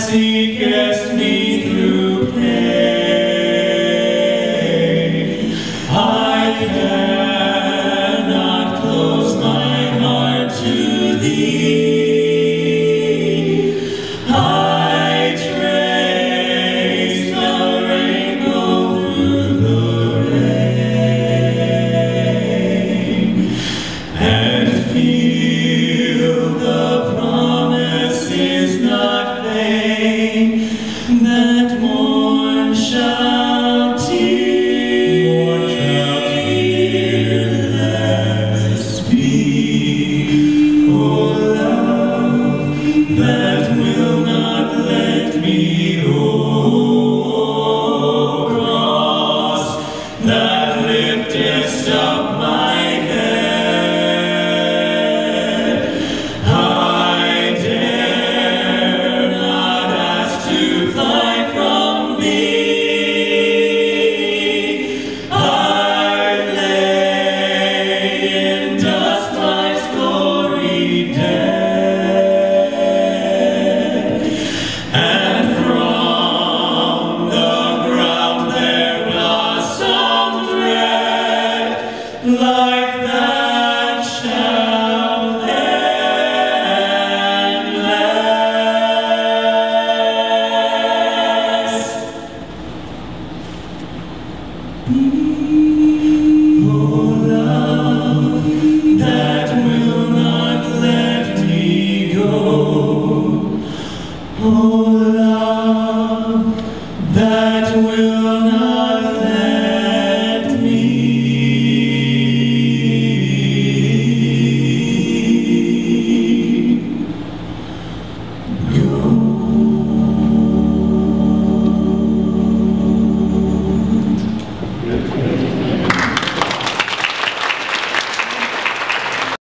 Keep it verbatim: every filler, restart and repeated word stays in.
seekest me through pain. I cannot close my heart to thee. I trace the rainbow through the rain and feel the promise is not vain, that morn shall tearless be. O love that will not let me go, cross that liftest up my head, I dare not ask to fly from thee. I lay in dust life's glory dead, and from the ground there blossoms red life that shall endless be. O love that will not let me go, O love that will